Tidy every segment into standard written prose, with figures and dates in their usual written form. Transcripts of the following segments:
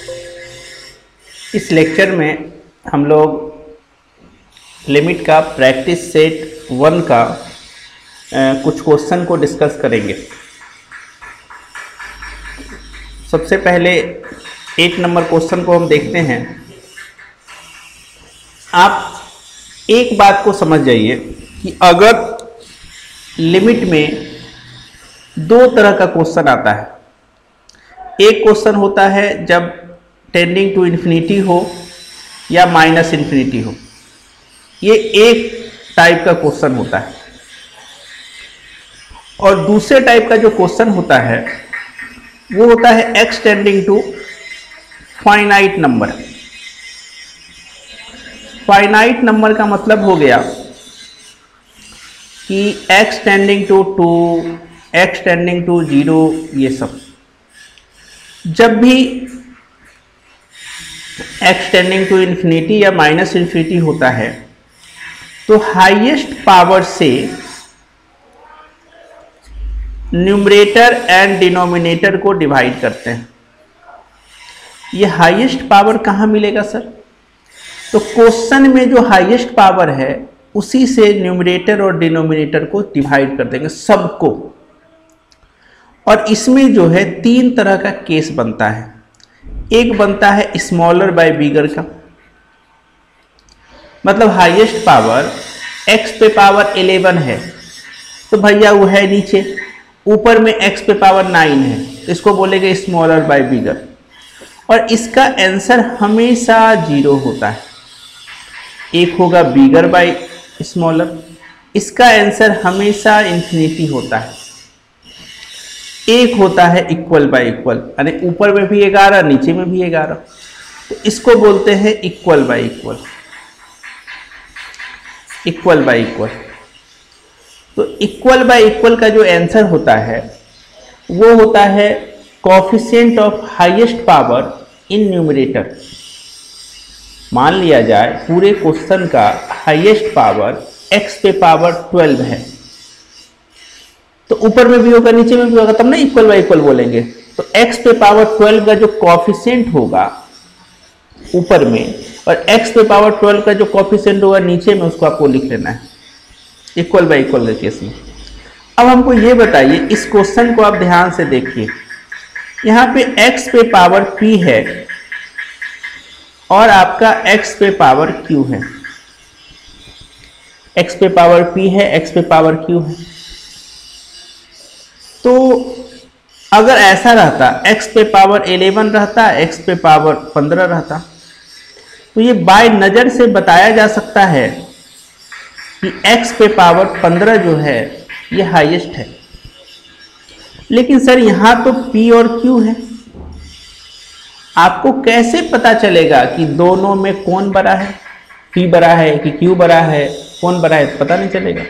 इस लेक्चर में हम लोग लिमिट का प्रैक्टिस सेट 1 का कुछ क्वेश्चन को डिस्कस करेंगे। सबसे पहले 8 नंबर क्वेश्चन को हम देखते हैं। आप एक बात को समझ जाइए कि अगर लिमिट में 2 तरह का क्वेश्चन आता है। एक क्वेश्चन होता है जब टेंडिंग टू इन्फिनिटी हो या माइनस इन्फिनिटी हो, ये एक टाइप का क्वेश्चन होता है। और दूसरे टाइप का जो क्वेश्चन होता है वो होता है x tending to finite number. Finite number का मतलब हो गया कि x tending to 2, x tending to 0, ये सब। जब भी x टेंडिंग टू इन्फिनिटी या माइनस इन्फिनिटी होता है तो हाईएस्ट पावर से न्यूमरेटर एंड डिनोमिनेटर को डिवाइड करते हैं। ये हाईएस्ट पावर कहाँ मिलेगा सर? तो क्वेश्चन में जो हाईएस्ट पावर है उसी से न्यूमरेटर और डिनोमिनेटर को डिवाइड कर देंगे सबको। और इसमें जो है 3 तरह का केस बनता है। एक बनता है स्मॉलर बाय बिगर का, मतलब हाईएस्ट पावर x पे पावर 11 है तो भैया वो है नीचे, ऊपर में x पे पावर 9 है, इसको बोलेंगे स्मॉलर बाय बिगर। और इसका आंसर हमेशा 0 होता है। एक होगा बिगर बाय स्मॉलर, इसका आंसर हमेशा इन्फिनिटी होता है। एक होता है इक्वल बाय इक्वल, यानी ऊपर में भी 11 नीचे में भी 11, तो इसको बोलते हैं equal by equal. Equal by equal, तो इक्वल बाय इक्वल का जो आंसर होता है वो होता है coefficient of highest power in numerator. मान लिया जाए पूरे क्वेश्चन का हाईएस्ट पावर x पे पावर 12 है, तो ऊपर में भी होगा नीचे में भी होगा, तब ना इक्वल बाय इक्वल बोलेंगे। तो x पे पावर 12 का जो कोएफिशिएंट होगा ऊपर में और x पे पावर 12 का जो कोएफिशिएंट होगा नीचे में, उसको आपको लिख लेना है इक्वल बाय इक्वल के केस में। अब हमको ये बताइए, इस क्वेश्चन को आप ध्यान से देखिए। यहाँ पे x पे पावर p है और आपका x पे पावर q है। x पे पावर p है, x पे पावर q है। तो अगर ऐसा रहता, x पे पावर 11 रहता, x पे पावर 15 रहता, तो ये बाय नज़र से बताया जा सकता है कि x पे पावर 15 जो है ये हाईएस्ट है। लेकिन सर यहाँ तो p और q है, आपको कैसे पता चलेगा कि दोनों में कौन बड़ा है? p बड़ा है कि q बड़ा है, कौन बड़ा है, पता नहीं चलेगा।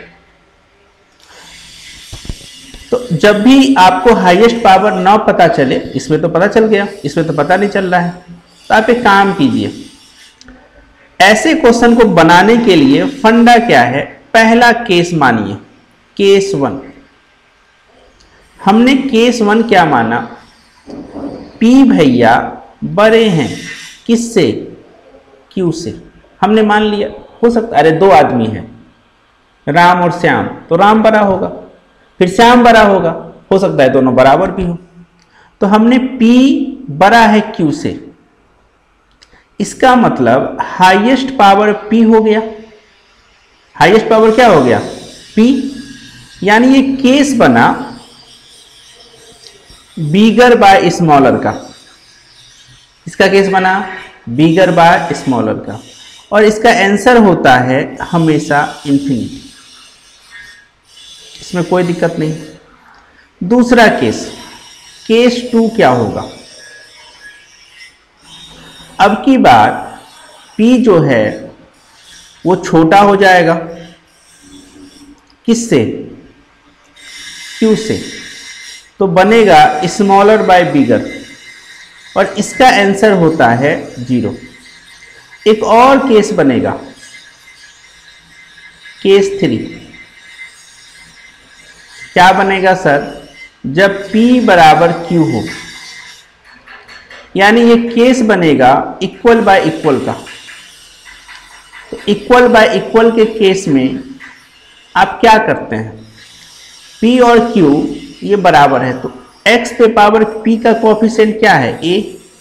तो जब भी आपको हाईएस्ट पावर ना पता चले, इसमें तो पता चल गया, इसमें तो पता नहीं चल रहा है, तो आप एक काम कीजिए। ऐसे क्वेश्चन को बनाने के लिए फंडा क्या है? पहला केस मानिए, केस 1। हमने केस 1 क्या माना? p भैया बड़े हैं किससे? q से। हमने मान लिया, हो सकता अरे 2 आदमी हैं, राम और श्याम, तो राम बड़ा होगा, फिर श्याम बड़ा होगा, हो सकता है दोनों बराबर भी हो। तो हमने p बड़ा है q से, इसका मतलब हाईएस्ट पावर p हो गया। हाईएस्ट पावर क्या हो गया? p, यानी ये केस बना बिगर बाय स्मॉलर का। इसका केस बना बिगर बाय स्मॉलर का, और इसका आंसर होता है हमेशा इन्फिनिटी। इसमें कोई दिक्कत नहीं। दूसरा केस, केस 2 क्या होगा? अब की बार p जो है वो छोटा हो जाएगा, किससे? q से, तो बनेगा स्मॉलर बाय बिगर, और इसका आंसर होता है 0। एक और केस बनेगा, केस 3। क्या बनेगा सर? जब p बराबर q हो, यानी ये केस बनेगा इक्वल बाय इक्वल का। तो इक्वल बाय इक्वल के केस में आप क्या करते हैं, P और Q ये बराबर है, तो x पे पावर P का कोएफिशिएंट क्या है, a,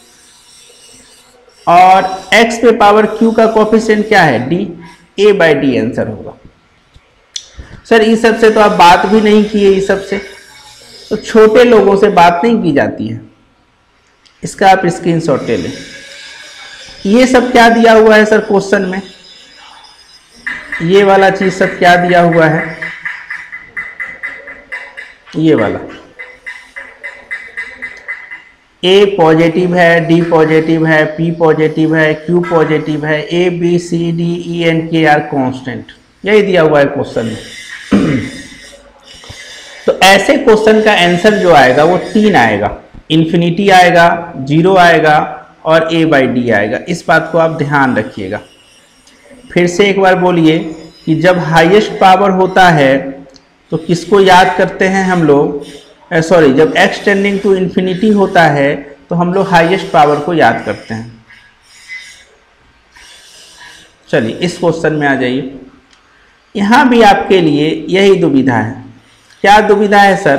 और x पे पावर Q का कोएफिशिएंट क्या है, d, a by D answer होगा। सर इस सब से तो आप बात भी नहीं किए, इस सब से तो छोटे लोगों से बात नहीं की जाती है, इसका आप स्क्रीनशॉट ले लें। ये सब क्या दिया हुआ है सर क्वेश्चन में, ये वाला चीज सब क्या दिया हुआ है, ये वाला A पॉजिटिव है, D पॉजिटिव है, P पॉजिटिव है, Q पॉजिटिव है, A B C D E N K are constant, यही दिया हुआ है क्वेश्चन में। तो ऐसे क्वेश्चन का आंसर जो आएगा वो 3 आएगा, इन्फिनिटी आएगा, 0 आएगा और A बाई डी आएगा। इस बात को आप ध्यान रखिएगा। फिर से एक बार बोलिए कि जब हाईएस्ट पावर होता है तो किसको याद करते हैं हम लोग, सॉरी, जब x टेंडिंग टू इन्फिनिटी होता है तो हम लोग हाईएस्ट पावर को याद करते हैं। चलिए इस क्वेश्चन में आ जाइए। यहाँ भी आपके लिए यही दुविधा है। क्या दुविधा है सर,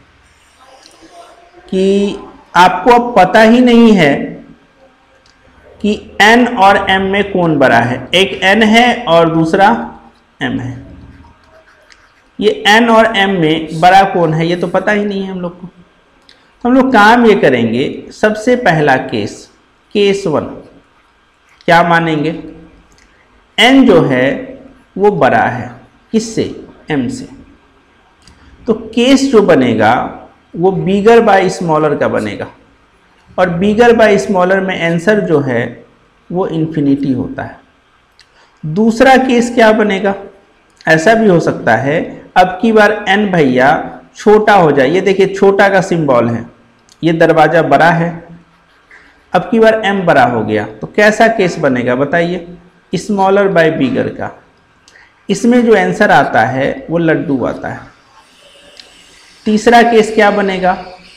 कि आपको अब पता ही नहीं है कि n और m में कौन बड़ा है। एक n है और दूसरा m है, ये n और m में बड़ा कौन है ये तो पता ही नहीं है हम लोग को। तो हम लोग काम ये करेंगे, सबसे पहला केस 1 क्या मानेंगे, n जो है वो बड़ा है किससे, m से। तो केस जो बनेगा वो बिगर बाय स्मॉलर का बनेगा, और बिगर बाय स्मॉलर में आंसर जो है वो इन्फिनिटी होता है। दूसरा केस क्या बनेगा, ऐसा भी हो सकता है अब की बार n भैया छोटा हो जाए, ये देखिए छोटा का सिंबल है, ये दरवाजा बड़ा है, अब की बार m बड़ा हो गया, तो कैसा केस बनेगा बताइए, स्मॉलर बाय बिगर का। इसमें जो आंसर आता है वो लड्डू आता है। तीसरा केस क्या बनेगा,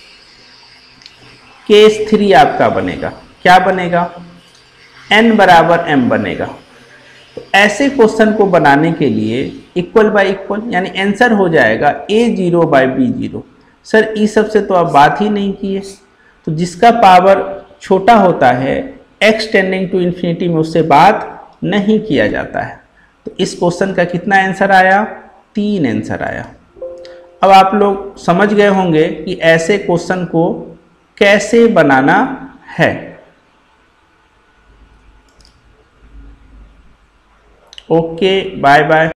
केस 3 आपका बनेगा, क्या बनेगा, n बराबर m बनेगा। तो ऐसे क्वेश्चन को बनाने के लिए इक्वल बाय इक्वल यानी आंसर हो जाएगा a0 बाई b0। सर इस सब से तो आप बात ही नहीं की है। तो जिसका पावर छोटा होता है x टेंडिंग टू इन्फिनिटी में उससे बात नहीं किया जाता है। तो इस क्वेश्चन का कितना आंसर आया, 3 आंसर आया। अब आप लोग समझ गए होंगे कि ऐसे क्वेश्चन को कैसे बनाना है। Okay, bye bye.